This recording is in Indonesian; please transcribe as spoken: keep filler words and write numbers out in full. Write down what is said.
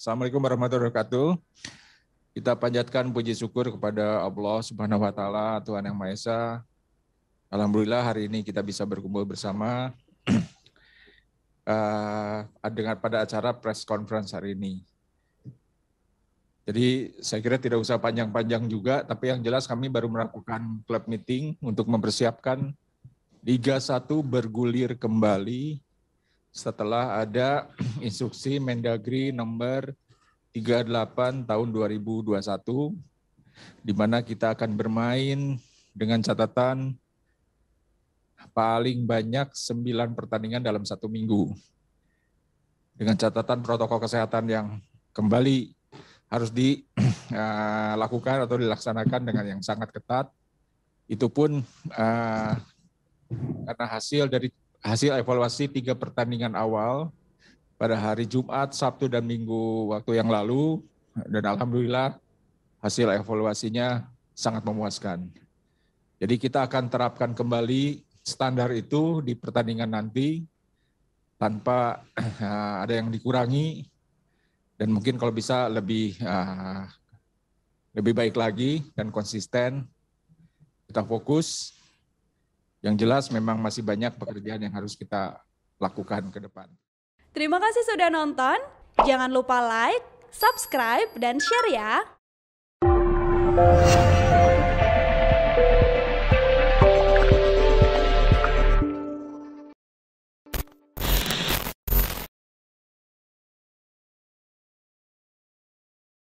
Assalamualaikum warahmatullahi wabarakatuh. Kita panjatkan puji syukur kepada Allah Subhanahu wa taala, Tuhan Yang Maha Esa. Alhamdulillah hari ini kita bisa berkumpul bersama uh, dengan pada acara press conference hari ini. Jadi saya kira tidak usah panjang-panjang juga, tapi yang jelas kami baru melakukan club meeting untuk mempersiapkan Liga satu bergulir kembali setelah ada instruksi Mendagri nomor tiga puluh delapan tahun dua ribu dua puluh satu, di mana kita akan bermain dengan catatan paling banyak sembilan pertandingan dalam satu minggu. Dengan catatan protokol kesehatan yang kembali harus dilakukan atau dilaksanakan dengan yang sangat ketat. Itu pun uh, karena hasil dari hasil evaluasi tiga pertandingan awal pada hari Jumat, Sabtu, dan Minggu waktu yang lalu, dan alhamdulillah hasil evaluasinya sangat memuaskan. Jadi kita akan terapkan kembali standar itu di pertandingan nanti tanpa uh, ada yang dikurangi, dan mungkin kalau bisa lebih uh, lebih baik lagi dan konsisten. Kita fokus. Yang jelas memang masih banyak pekerjaan yang harus kita lakukan ke depan. Terima kasih sudah nonton. Jangan lupa like, subscribe, dan share ya.